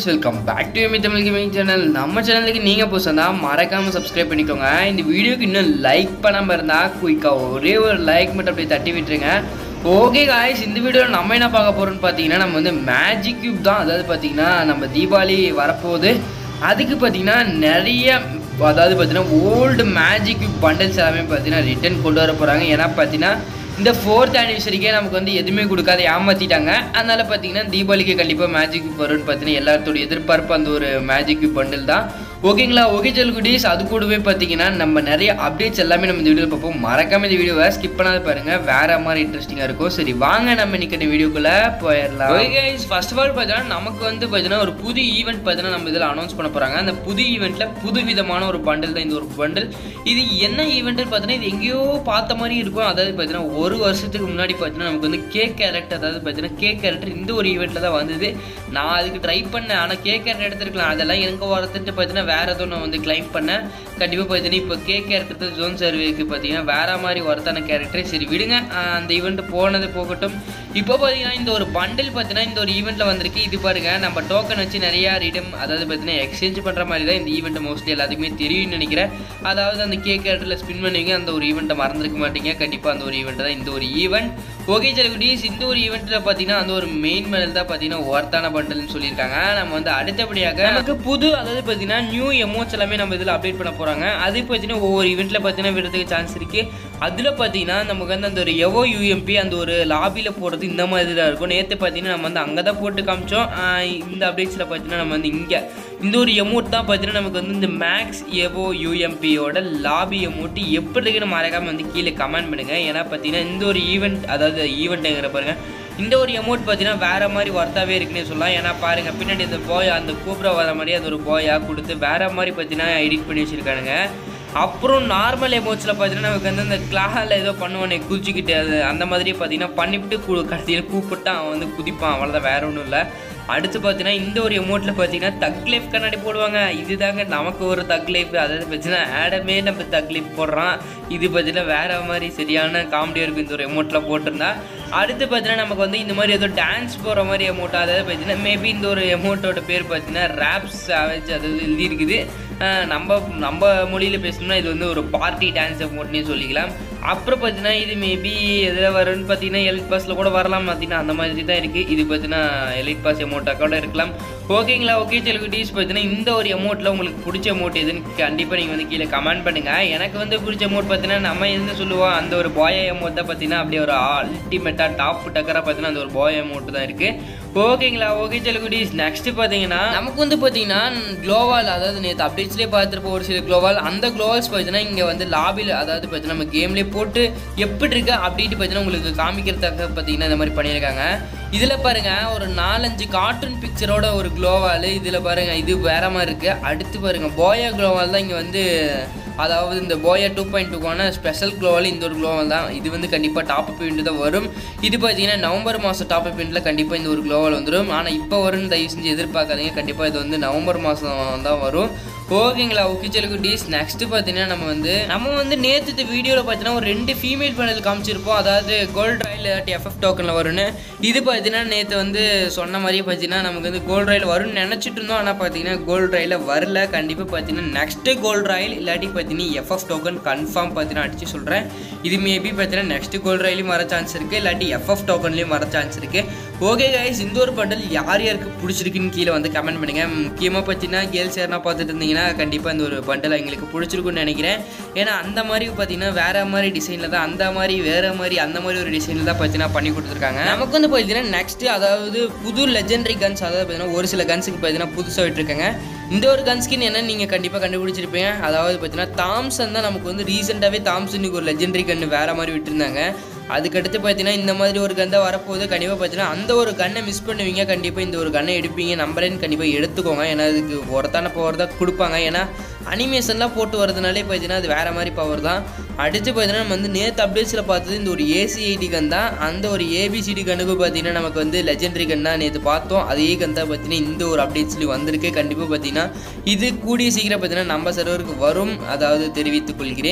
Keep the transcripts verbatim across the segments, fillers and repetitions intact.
guys, welcome back to your Tamil Gaming channel. நம்ம சேனலுக்கு நீங்க புதுசா மறக்காம subscribe பண்ணிக்கோங்க. இந்த வீடியோக்கு இன்னும் லைக் பண்ணாம இருந்தா குயிக்கா ஒரே ஒரு லைக் மட்டும் அப்படியே தட்டி விட்டுருங்க. ஓகே गाइस, இந்த வீடியோல நம்ம என்ன பார்க்க போறோம்னு பாத்தீங்கன்னா நம்ம வந்து மேஜிக் கியூப் தான். அதாவது பாத்தீங்கன்னா நம்ம தீபாவளி வரப்போகுது. அதுக்கு பாத்தீங்கன்னா நிறைய அதாவது பாத்தீங்கன்னா ஓல்டு மேஜிக் கியூப் பண்டல்ஸ் எல்லாமே பாத்தீங்கன்னா ரிட்டர்ன் கொண்டு வர போறாங்க. ஏன்னா பாத்தீங்கன்னா இந்த ஃபோர்த் ஆனிவர்சரிக்கே நமக்கு வந்து எதுவுமே கொடுக்காத ஏமாற்றிட்டாங்க. அதனால் பார்த்தீங்கன்னா தீபாவளிக்கு கண்டிப்பாக மேஜிக் கியூப் வரும்னு பார்த்தீங்கன்னா எல்லாத்தோட எதிர்பார்ப்பு அந்த ஒரு மேஜிக் கியூப் பண்டில் தான். ஓகேங்களா? ஓகே செல் குட்டீஸ், அது கூடவே பார்த்தீங்கன்னா நம்ம நிறைய அப்டேட்ஸ் எல்லாமே நம்ம இந்த வீடியோவில் பார்ப்போம். மறக்காம இந்த வீடியோவை ஸ்கிப் பண்ணாத பாருங்கள், வேறு மாதிரி இன்ட்ரெஸ்டிங்காக இருக்கும். சரி வாங்க நம்ம இன்னைக்கு இந்த வீடியோக்குள்ளே போயிடலாம். Okay guys, first of all பார்த்தீங்கன்னா நமக்கு வந்து பார்த்தீங்கன்னா ஒரு புது ஈவெண்ட் பார்த்தீங்கன்னா நம்ம இதில் அனௌன்ஸ் பண்ண போகிறாங்க. அந்த புது ஈவெண்ட்டில் புது விதமான ஒரு பண்டில் தான் இந்த ஒரு பண்டில். இது என்ன ஈவெண்ட்டுன்னு பார்த்தீங்கன்னா இது எங்கேயோ பார்த்த மாதிரி இருக்கும். அதாவது பார்த்தீங்கன்னா ஒரு வருஷத்துக்கு முன்னாடி பார்த்தீங்கன்னா நமக்கு வந்து கேக் கேரக்டர், அதாவது பார்த்தீங்கன்னா கேக் கேரக்டர் இந்த ஒரு ஈவெண்ட்டில் தான் வந்தது. நான் அதுக்கு ட்ரை பண்ணேன், ஆனால் கேக் கேரக்டர் எடுத்துருக்கலாம். அதெல்லாம் எனக்கு வரத்துட்டு பார்த்தீங்கன்னா வேறு எதுவும் நான் வந்து கிளைம் பண்ணேன். கண்டிப்பாக பார்த்தீங்கன்னா இப்போ கேக் கேரக்டர் ஜோன் சர்வேக்கு பார்த்தீங்கன்னா வேறு மாதிரி ஒருத்தான கேரக்டரே. சரி விடுங்க, அந்த ஈவெண்ட் போனது போகட்டும். இப்போ பார்த்தீங்கன்னா இந்த ஒரு பண்டில் பார்த்தீங்கன்னா இந்த ஒரு ஈவெண்ட்டில் வந்திருக்கு. இது பாருங்கள், நம்ம டோக்கன் வச்சு நிறையா ரிடம் அதாவது பார்த்தீங்கன்னா எக்ஸ்சேஞ்ச் பண்ணுற மாதிரி தான் இந்த ஈவெண்ட் மோஸ்ட்லி எல்லாத்துக்குமே தெரியும்னு நினைக்கிறேன். அதாவது அந்த கேக் கேரக்டரில் ஸ்பின் பண்ணுவீங்க, அந்த ஒரு ஈவெண்ட்டை மறந்துருக்க மாட்டீங்க. கண்டிப்பாக அந்த ஒரு ஈவெண்ட் தான் இந்த ஒரு ஈவெண்ட். ஓகே செல்குடீஸ், இந்த ஒரு ஈவெண்ட்டில் பார்த்தீங்கன்னா அந்த ஒரு மெயின் மெடல் தான் பார்த்தீங்கன்னா ஒர்த்தான பண்டல்னு சொல்லியிருக்காங்க. நம்ம வந்து அடுத்தபடியாக நமக்கு புது அதாவது பார்த்தீங்கன்னா நியூ எமோட்ஸ் எல்லாமே நம்ம இதில் அப்டேட் பண்ண போகிறாங்க. அது பார்த்தீங்கன்னா ஒவ்வொரு ஈவெண்ட்டில் பார்த்தீங்கன்னா விடுறதுக்கு சான்ஸ் இருக்குது. அதில் பார்த்தீங்கன்னா நமக்கு வந்து அந்த ஒரு எவோ யூஎம்பி அந்த ஒரு லாபியில் போடுறது இந்த மாதிரி தான் இருக்கும். நேற்று பார்த்தீங்கன்னா நம்ம வந்து அங்கே தான் போட்டு காமிச்சோம். இந்த அப்டேட்ஸில் பார்த்தீங்கன்னா நம்ம வந்து இங்கே இந்த ஒரு எமௌண்ட் தான் பார்த்தீங்கன்னா நமக்கு வந்து இந்த மேக்ஸ் எவோ யூஎம்பியோட லாபி எமௌண்ட் எப்படி இருக்குன்னு மறக்காமல் வந்து கீழே கமெண்ட் பண்ணுங்கள். ஏன்னா பார்த்தீங்கன்னா இந்த ஒரு ஈவெண்ட் அதாவது ஈவெண்ட்டுங்கிற பாருங்கள், இந்த ஒரு அமௌண்ட் பார்த்தீங்கன்னா வேறு மாதிரி ஒர்த்தாகவே இருக்குன்னே சொல்லலாம். ஏன்னா பாருங்கள் பின்னாடி இந்த போய் அந்த கூப்பிட வர மாதிரி அது ஒரு போயாக கொடுத்து வேறு மாதிரி பார்த்தீங்கன்னா எடிட் பண்ணி வச்சுருக்கானுங்க. அப்புறம் நார்மல் எமோட்ஸில் பார்த்தீங்கன்னா நமக்கு வந்து அந்த கிளாஸில் ஏதோ பண்ணுவானே குதிச்சுக்கிட்டு அது அந்த மாதிரி பார்த்தீங்கன்னா பண்ணிவிட்டு கு கடைசியில் கூப்பிட்டு அவன் வந்து குதிப்பான், அவ்வளோதான், வேறு ஒன்றும் இல்லை. அடுத்து பார்த்தீங்கன்னா இந்த ஒரு எமௌண்ட்டில் பார்த்தீங்கன்னா தக் லைஃப் கண்ணாடி போடுவாங்க. இது தாங்க நமக்கு ஒரு தக் லைஃப். அதாவது பார்த்தீங்கன்னா ஆடமே நம்ம தக் லைஃப் போடுறான். இது பார்த்தீங்கன்னா வேறு மாதிரி சரியான காமெடியாக இருக்கும் இந்த ஒரு எமௌண்ட்டில் போட்டிருந்தா. அடுத்து பார்த்தீங்கன்னா நமக்கு வந்து இந்த மாதிரி ஏதோ டான்ஸ் போகிற மாதிரி எமௌண்ட். அதாவது பார்த்தீங்கன்னா மேபி இந்த ஒரு எமௌண்ட்டோட பேர் பார்த்தீங்கன்னா ரேப்ஸ் சாவேஜ் அதாவது எழுதி இருக்குது. நம்ம நம்ம மொழியில் பேசணும்னா இது வந்து ஒரு பார்ட்டி டான்ஸ் எமௌண்ட்னே சொல்லிக்கலாம். அப்புறம் பார்த்தீங்கன்னா இது மேபி எதில் வரும்னு பார்த்தீங்கன்னா எலைட் பாஸில் கூட வரலாம். பார்த்தீங்கன்னா அந்த மாதிரி தான் இருக்குது. இது பார்த்தீங்கன்னா எலைட் பாஸ் எமௌண்ட்டாக கூட இருக்கலாம். ஓகேங்களா? ஓகே செல்குட்டீஸ், பார்த்தீங்கன்னா இந்த ஒரு எமௌண்ட்டில் உங்களுக்கு பிடிச்ச எமௌண்ட் எதுன்னு கண்டிப்பாக நீங்கள் வந்து கீழே கமெண்ட் பண்ணுங்கள். எனக்கு வந்து பிடிச்ச எமௌண்ட் பார்த்தீங்கன்னா நம்ம எந்த சொல்லுவோம் அந்த ஒரு பாயா எமௌண்ட் தான் பார்த்தீங்கன்னா அப்படியே ஒரு அல்டிமேட்டாக டாப் டக்கராக பார்த்தீங்கன்னா அந்த ஒரு பாயா எமௌண்ட் தான் இருக்குது. ஓகேங்களா? ஓகே செல்குட்டீஸ், நெக்ஸ்ட்டு பார்த்தீங்கன்னா நமக்கு வந்து பார்த்தீங்கன்னா க்ளோவால் அதாவது நேற்று அப்டேட்ஸ்லேயே பார்த்துருப்போம் ஒரு சில க்ளோவால். அந்த க்ளோவால்ஸ் பார்த்தீங்கன்னா இங்கே வந்து லாபியில் அதாவது பார்த்தீங்கன்னா நம்ம கேம்லேயே போட்டு எப்படி இருக்கு அப்படின்ட்டு பார்த்தீங்கன்னா உங்களுக்கு காமிக்கிறதுக்காக பார்த்தீங்கன்னா இந்த மாதிரி பண்ணியிருக்காங்க. இதில் பாருங்கள் ஒரு நாலஞ்சு கார்ட்டூன் பிக்சரோட ஒரு க்ளோவால். இதில் பாருங்கள் இது வேற மாதிரி இருக்குது. அடுத்து பாருங்கள் போயா க்ளோவால் தான் இங்கே வந்து அதாவது இந்த போயா டூ பாயிண்ட் டூக்கான ஸ்பெஷல் க்ளோவால் இந்த ஒரு க்ளோவால் தான். இது வந்து கண்டிப்பாக டாப் அப் இவெண்ட் தான் வரும். இது பார்த்தீங்கன்னா நவம்பர் மாதம் டாப் அப் இவெண்ட்டில் கண்டிப்பாக இந்த ஒரு க்ளோவால் வந்துடும். ஆனால் இப்போ வரும்னு தயவு செஞ்சு எதிர்பார்க்காதீங்க, கண்டிப்பாக இது வந்து நவம்பர் மாதம் தான் வரும். ஓகேங்களா? ஓகே செல்குட்டீஸ், நெக்ஸ்ட்டு பார்த்தீங்கன்னா நம்ம வந்து நம்ம வந்து நேற்று இந்த வீடியோவில் பார்த்தீங்கன்னா ஒரு ரெண்டு ஃபீமேல் பேனல் காமிச்சிருப்போம். அதாவது கோல்டு ராயில் இல்லாட்டி எஃப்எஃப் டோக்கனில் வரும்னு. இது பார்த்தீங்கன்னா நேற்று வந்து சொன்ன மாதிரியே பார்த்தீங்கன்னா நமக்கு வந்து கோல்டு ராயில் வரும்னு நினச்சிட்டு இருந்தோம். ஆனால் பார்த்தீங்கன்னா கோல்டு ராயில் வரல. கண்டிப்பாக பார்த்தீங்கன்னா நெக்ஸ்ட்டு கோல்டு ராயில் இல்லாட்டி பார்த்தீங்கன்னா எஃப்எஃப் டோக்கன் கன்ஃபார்ம் பார்த்தீங்கன்னா அடிச்சு சொல்கிறேன். இது மேபி பார்த்தீங்கன்னா நெக்ஸ்ட்டு கோல்டு ராயிலையும் வர சான்ஸ் இருக்குது, இல்லாட்டி எஃப்எஃப் டோக்கன்லேயும் வர சான்ஸ் இருக்குது. ஓகே கைஸ், இந்த ஒரு பண்டல் யார் யாருக்கு பிடிச்சிருக்குன்னு கீழே வந்து கமெண்ட் பண்ணுங்கள். முக்கியமாக பார்த்தீங்கன்னா கேர்ள்ஸ் யாருனா பார்த்துட்டு இருந்தீங்கன்னா கண்டிப்பாக இந்த ஒரு பண்டல் எங்களுக்கு பிடிச்சிருக்குன்னு நினைக்கிறேன். ஏன்னா அந்த மாதிரி பார்த்தீங்கன்னா வேறு மாதிரி டிசைனில் தான் அந்த மாதிரி வேறு மாதிரி அந்த மாதிரி ஒரு டிசைனில் தான் பார்த்தீங்கன்னா பண்ணி கொடுத்துருக்காங்க. நமக்கு வந்து பார்த்தீங்கன்னா நெக்ஸ்ட்டு அதாவது புது லெஜெண்டரி கன்ஸ், அதாவது பார்த்தீங்கன்னா ஒரு சில கன்ஸுக்கு பார்த்தீங்கன்னா புதுசாக விட்டுருக்காங்க. இந்த ஒரு கன் ஸ்கின் என்னன்னு நீங்கள் கண்டிப்பாக கண்டுபிடிச்சிருப்பீங்க. அதாவது பார்த்தீங்கன்னா தாம்சன் தான். நமக்கு வந்து ரீசெண்டாகவே தாம்சனுக்கு ஒரு லெஜெண்டரி கன்று வேறு மாதிரி விட்டுருந்தாங்க. அதுக்கடுத்து பார்த்தீங்கன்னா இந்த மாதிரி ஒரு கன் தான் வரப்போகுது. கண்டிப்பாக பார்த்தீங்கன்னா அந்த ஒரு கன்னை மிஸ் பண்ணுவீங்க, கண்டிப்பாக இந்த ஒரு கன்னை எடுப்பீங்க. நம்பரேன்னு கண்டிப்பாக எடுத்துக்கோங்க. ஏன்னா அதுக்கு ஒருத்தான பவர் தான் கொடுப்பாங்க. ஏன்னா அனிமேஷன்லாம் போட்டு வரதுனாலே பார்த்தீங்கன்னா அது வேறு மாதிரி பவர் தான். அடுத்து பார்த்தீங்கன்னா நம்ம வந்து நேற்று அப்டேட்ஸில் பார்த்தது இந்த ஒரு ஏசிஐடி கன் தான். அந்த ஒரு ஏபிசிடி கன்னுக்கு பார்த்தீங்கன்னா நமக்கு வந்து லெஜெண்டரி கன் தான் நேற்று பார்த்தோம். அதே கன் தான் பார்த்தீங்கன்னா இந்த ஒரு அப்டேட்ஸ்லேயும் வந்திருக்கு. கண்டிப்பாக பார்த்தீங்கன்னா இது கூடிய சீக்கிரம் பார்த்தீங்கன்னா நம்ம சர்வருக்கு வரும், அதாவது தெரிவித்துக் கொள்கிறேன்.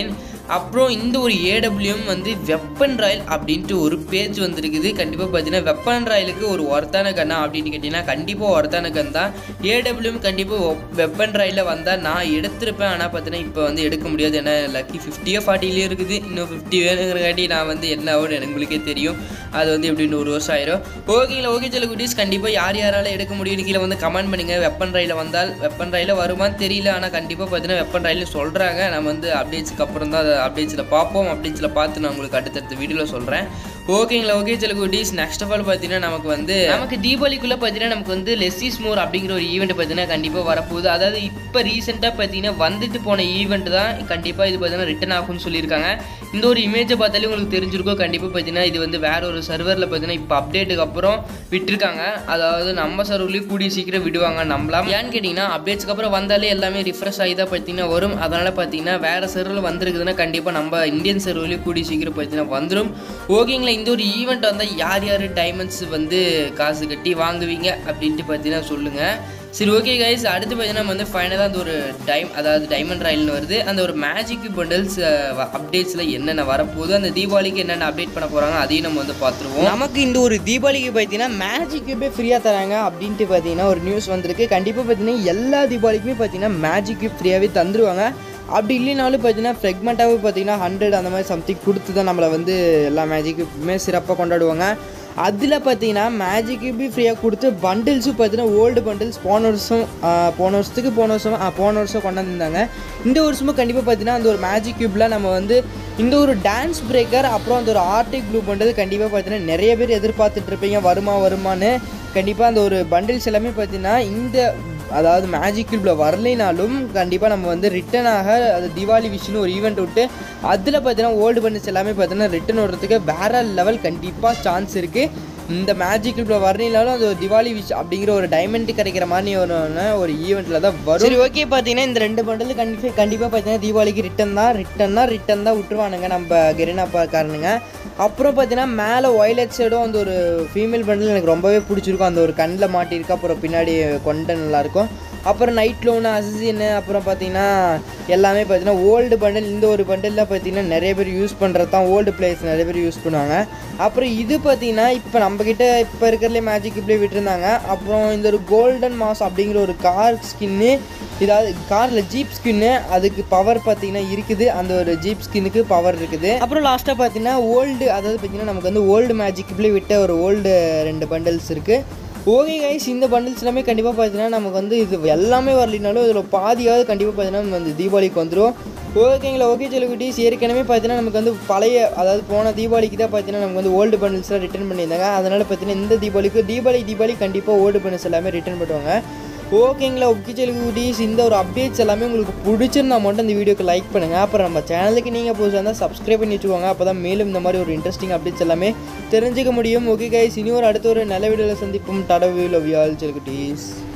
அப்புறம் இந்த ஒரு ஏடபிள்யூஎம் வந்து வெப்பன் ராயல் அப்படின்ட்டு ஒரு பேஜ் வந்துருக்குது. கண்டிப்பாக பார்த்தீங்கன்னா வெப்பன் ராயலுக்கு ஒரு ஒர்த்தான கன்னா அப்படின்னு கேட்டிங்கன்னா கண்டிப்பாக ஒர்த்தான கன் தான். ஏடபிள்யூஎம் கண்டிப்பாக வெப்பன் ராயலில் வந்தால் நான் எடுத்திருப்பேன். ஆனால் பார்த்தீங்கன்னா இப்போ வந்து எடுக்க முடியாது. ஏன்னா லக்கி ஃபிஃப்டியோ ஃபார்ட்டிலேயே இருக்குது. இன்னும் ஃபிஃப்டி வேணுங்கிறக்காட்டி நான் வந்து என்ன ஆகும் எங்களுக்கே தெரியும். அது வந்து எப்படின்னு ஒரு வருஷம் ஆயிரும். ஓகேங்களா, ஓகே சில குட்டீஸ், கண்டிப்பாக யார் யாரால் எடுக்க முடியும்னு கீழே வந்து கமெண்ட் பண்ணுங்கள். வெப்பன் ராயில் வந்தால் வெப்பன் ராயில் வருமானு தெரியல. ஆனால் கண்டிப்பாக பார்த்தீங்கன்னா வெப்பன் ராயில் சொல்கிறாங்க. நம்ம வந்து அப்டேட்ஸுக்கு அப்புறம் தான் அப்டேட்ஸில் பார்ப்போம். அப்டேட்ஸில் பார்த்து நான் உங்களுக்கு அடுத்தடுத்த வீடியோவில் சொல்கிறேன். ஓகேங்களா, ஓகே சில குட்டீஸ், நெக்ஸ்ட் ஆஃப் ஆல் பார்த்தீங்கன்னா நமக்கு வந்து நமக்கு தீபாவளிக்குள்ளே பார்த்தீங்கன்னா நமக்கு வந்து லெஸ் இஸ் மோர் அப்படிங்கிற ஒரு ஈவெண்ட் பார்த்தீங்கன்னா கண்டிப்பாக வரப்போகுது. அதாவது இப்போ ரீசெண்டாக பார்த்தீங்கன்னா வந்துட்டு போன ஈவெண்ட் தான் கண்டிப்பாக இது பார்த்தீங்கன்னா ரிட்டன் ஆகும்னு சொல்லியிருக்காங்க. இந்த ஒரு இமேஜை பார்த்தாலே உங்களுக்கு தெரிஞ்சிருக்கும். கண்டிப்பாக பார்த்தீங்கன்னா இது வந்து வேற ஒரு சர்வரில் பார்த்தீங்கன்னா இப்போ அப்டேட்டுக்கு அப்புறம் விட்டுருக்காங்க. அதாவது நம்ம சர்வர்லேயும் கூடிய சீக்கிரம் விடுவாங்க நம்பலாம். ஏன்னு கேட்டிங்கன்னா அப்டேட்ஸ்க்கு அப்புறம் வந்தாலே எல்லாமே ரிஃப்ரெஷ் ஆகி தான் பார்த்தீங்கன்னா வரும். அதனால் பார்த்தீங்கன்னா வேறு சர்வரில் வந்துருக்குதுன்னா கண்டிப்பாக நம்ம இந்தியன் சர்வர்லேயும் கூடிய சீக்கிரம் பார்த்தீங்கன்னா வந்துடும். ஓகேங்களா, இந்த ஒரு ஈவெண்ட் வந்தால் யார் யார் டைமண்ட்ஸ் வந்து காசு கட்டி வாங்குவீங்க அப்படின்ட்டு பார்த்தீங்கன்னா சொல்லுங்கள். சரி, ஓகே கைஸ், அடுத்து பார்த்தீங்கன்னா நம்ம வந்து ஃபைனலாக அந்த ஒரு டைம் அதாவது டைமண்ட் ராயல்னு வருது. அந்த ஒரு மேஜிக் பண்டல்ஸ் அப்டேட்ஸில் என்னென்ன வரப்போகுது, அந்த தீபாவளிக்கு என்னென்ன அப்டேட் பண்ண போகிறாங்க அதையும் நம்ம வந்து பார்த்துருவோம். நமக்கு இந்த ஒரு தீபாவளிக்கு பார்த்தீங்கன்னா மேஜிக் கியூபே ஃப்ரீயாக தராங்க அப்படின்ட்டு பார்த்தீங்கன்னா ஒரு நியூஸ் வந்திருக்கு. கண்டிப்பாக பார்த்தீங்கன்னா எல்லா தீபாவளிக்குமே பார்த்தீங்கன்னா மேஜிக் கியூப் ஃப்ரீயாகவே தந்துடுவாங்க. அப்படி இல்லைனாலும் பார்த்தீங்கன்னா ஃப்ரெக்மெண்ட்டாகவே பார்த்தீங்கன்னா ஹண்ட்ரட் அந்த மாதிரி சம்திங் கொடுத்து தான் நம்மளை வந்து எல்லா மேஜிக் கியூப்புமே சிறப்பாக கொண்டாடுவாங்க. அதில் பார்த்தீங்கன்னா மேஜிக் கியூபி ஃப்ரீயாக கொடுத்து பண்டில்ஸும் பார்த்தீங்கன்னா ஓல்டு பண்டில்ஸ் போன வருஷம் போன வருஷத்துக்கு போன வருஷம் போன வருஷம் கொண்டாந்துருந்தாங்க. இந்த வருஷமும் கண்டிப்பாக பார்த்தீங்கன்னா அந்த ஒரு மேஜிக் கியூப்பில் நம்ம வந்து இந்த ஒரு டான்ஸ் பிரேக்கர் அப்புறம் அந்த ஒரு ஆர்டிக் ப்ளூ பண்டில் கண்டிப்பாக பார்த்தீங்கன்னா நிறைய பேர் எதிர்பார்த்துட்டு இருப்பீங்க வருமா வருமானு. கண்டிப்பாக அந்த ஒரு பண்டில்ஸ் எல்லாமே பார்த்தீங்கன்னா இந்த அதாவது மேஜிக் கியூப்பில் வரலைனாலும் கண்டிப்பாக நம்ம வந்து ரிட்டனாக அது தீபாவளி விஷயம்னு ஒரு ஈவெண்ட் விட்டு அதில் பார்த்தீங்கன்னா ஓல்டு பண்டில்ஸ் எல்லாமே பார்த்தீங்கன்னா ரிட்டன் வர்றதுக்கு வேறு லெவல் கண்டிப்பாக சான்ஸ் இருக்குது. இந்த மேஜிக் கியூப்பில் வரலைனாலும் அது ஒரு தீபாவளி விஷ் அப்படிங்கிற ஒரு டைமண்ட் கிடைக்கிற மாதிரி ஒரு ஒரு ஈவெண்ட்டில் தான் வரும். சரி, ஓகே, பார்த்தீங்கன்னா இந்த ரெண்டு பண்டில் கண்டிப்பாக கண்டிப்பாக பார்த்தீங்கன்னா தீபாவளிக்கு ரிட்டன் தான் ரிட்டன்னா ரிட்டன் தான் விட்டுருவானுங்க நம்ம கெரினா காரனுங்க. அப்புறம் பார்த்தீங்கன்னா மேலே ஒய்லட் சைடும் அந்த ஒரு ஃபீமேல் பண்டில் எனக்கு ரொம்பவே பிடிச்சிருக்கும். அந்த ஒரு கண்ணில் மாட்டியிருக்கு, அப்புறம் பின்னாடி கொண்ட நல்லாயிருக்கும். அப்புறம் நைட் லோனு அசசின்னு அப்புறம் பார்த்தீங்கன்னா எல்லாமே பார்த்தீங்கன்னா ஓல்டு பண்டில். இந்த ஒரு பண்டிலில் பார்த்தீங்கன்னா நிறைய பேர் யூஸ் பண்ணுறது தான் ஓல்டு பிளேயர்ஸ் நிறைய பேர் யூஸ் பண்ணுவாங்க. அப்புறம் இது பார்த்தீங்கன்னா இப்போ நம்மக்கிட்ட இப்போ இருக்கிறதுலே மேஜிக் இப்படியே விட்டுருந்தாங்க. அப்புறம் இந்த ஒரு கோல்டன் மாஸ் அப்படிங்கிற ஒரு கார் ஸ்கின்னு, இதாவது காரில் ஜீப் ஸ்கின்னு, அதுக்கு பவர் பார்த்தீங்கன்னா இருக்குது. அந்த ஒரு ஜீப் ஸ்கின்னுக்கு பவர் இருக்குது. அப்புறம் லாஸ்ட்டாக பார்த்தீங்கன்னா ஓல்டு அதாவது பார்த்தீங்கன்னா நமக்கு வந்து ஓல்டு மேஜிக் இப்படியே விட்ட ஒரு ஓல்டு ரெண்டு பண்டில்ஸ் இருக்குது. ஓகே கைஸ், இந்த பண்டில்ஸ் எல்லாமே கண்டிப்பாக பார்த்தீங்கன்னா நமக்கு வந்து இது எல்லாமே வரலினாலும் இதில் பாதியாவது கண்டிப்பாக பார்த்தீங்கன்னா நம்ம வந்து தீபாவளிக்கு வந்துடும். ஓகேங்களா, ஓகே செலிபிரிட்டிஸ், ஏற்கனவே பார்த்தீங்கன்னா நமக்கு வந்து பழைய அதாவது போன தீபாவளிக்கு தான் பார்த்தீங்கன்னா நமக்கு வந்து ஓல்டு பண்டில்ஸ்லாம் ரிட்டர்ன் பண்ணியிருந்தாங்க. அதனால் பார்த்தீங்கன்னா இந்த தீபாவளிக்கு தீபாவளி தீபாவளி கண்டிப்பாக ஓல்டு பண்டில்ஸ் எல்லாமே ரிட்டர்ன் பண்ணுவாங்க. ஓகேங்களா, ஓகே செலிபிரிட்டிஸ், இந்த ஒரு அப்டேட்ஸ் எல்லாமே உங்களுக்கு பிடிச்சிருந்தா மட்டும் இந்த வீடியோக்கு லைக் பண்ணுங்கள். அப்புறம் நம்ம சேனலுக்கு நீங்கள் புதுசாக இருந்தால் சப்ஸ்கிரைப் பண்ணி வச்சுக்கோங்க. அப்போ தான் மேலும் இந்த மாதிரி ஒரு இன்ட்ரெஸ்டிங் அப்டேட்ஸ் எல்லாமே தெரிஞ்சுக்க முடியும். ஓகே கைஸ், இனி ஒரு அடுத்த ஒரு நல்ல வீடியோவில் சந்திப்போம். Tata, we love you all celebrities.